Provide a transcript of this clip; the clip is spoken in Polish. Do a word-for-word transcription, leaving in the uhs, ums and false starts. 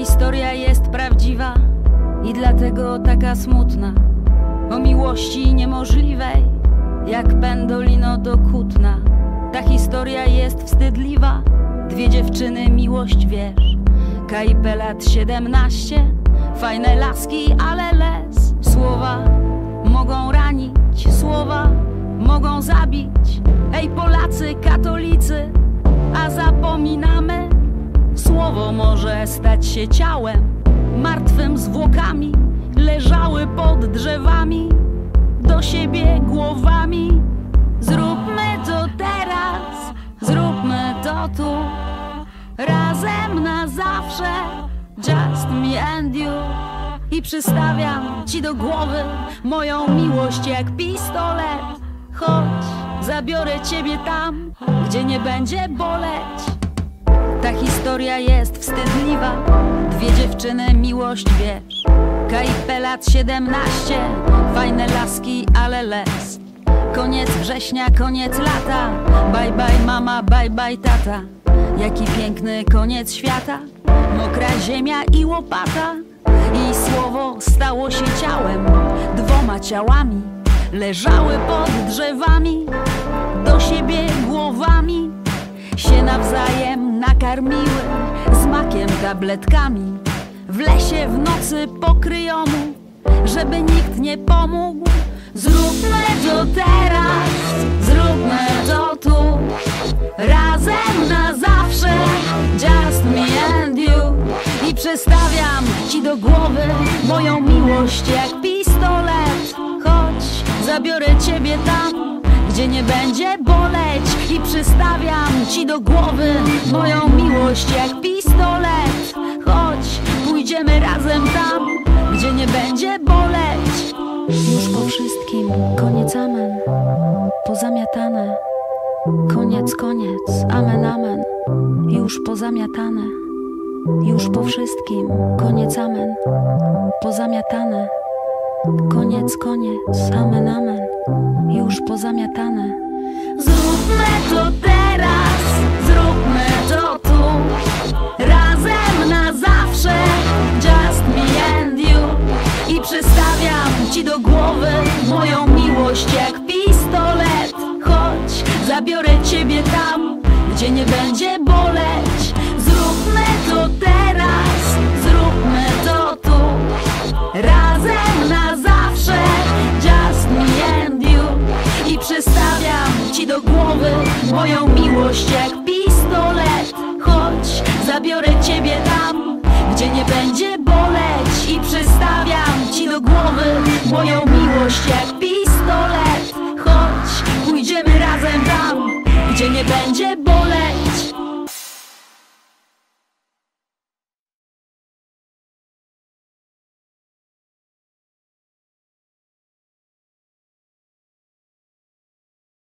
historia jest prawdziwa i dlatego taka smutna. O miłości niemożliwej, jak pendolino do Kutna. Ta historia jest wstydliwa. Dwie dziewczyny, miłość wiesz. K I P lat siedemnaście, fajne laski, ale les. Słowa mogą ranić, słowa mogą zabić. Ej Polacy, katolicy, a zapominamy. Słowo może stać się ciałem, martwym zwłokami. Leżały pod drzewami, do siebie głowami. Zróbmy to teraz, zróbmy to tu, razem na zawsze, just me and you. I przystawiam ci do głowy moją miłość jak pistolet. Chodź, zabiorę ciebie tam, gdzie nie będzie boleć. Ta historia jest wstydliwa. Dwie dziewczyny, miłość wiesz. K I P lat siedemnaście, fajne laski, ale les. Koniec września, koniec lata. Bye bye mama, bye bye tata. Jaki piękny koniec świata. Mokra ziemia i łopata. I słowo stało się ciałem. Dwoma ciałami leżały pod drzewami, do siebie głowami. Się nawzajem nakarmiły z makiem, tabletkami. W lesie w nocy pokryjomu, żeby nikt nie pomógł. Zróbmy to teraz, zróbmy to tu, razem na zawsze, just me and you. I przestawiam ci do głowy moją miłość jak pistolet. Chodź, zabiorę ciebie tam, gdzie nie będzie boleć. I przystawiam ci do głowy moją miłość jak pistolet. Chodź, pójdziemy razem tam, gdzie nie będzie boleć. Już po wszystkim, koniec, amen. Pozamiatane. Koniec, koniec, amen, amen. Już pozamiatane. Już po wszystkim, koniec, amen. Pozamiatane. Koniec, koniec, amen, amen. Już pozamiatane. Zróbmy to teraz, zróbmy to tu, razem na zawsze, just me and you. I przystawiam ci do głowy moją miłość jak pistolet. Chodź, zabiorę ciebie tam, gdzie nie będzie boleć. Zróbmy to teraz, zróbmy to tu, razem na zawsze, just me and you. I przystawiam ci do głowy moją miłość jak pistolet. Chodź, zabiorę ciebie tam, gdzie nie będzie boleć. I przystawiam ci do głowy moją miłość jak pistolet. Chodź, pójdziemy razem tam, gdzie nie będzie boleć.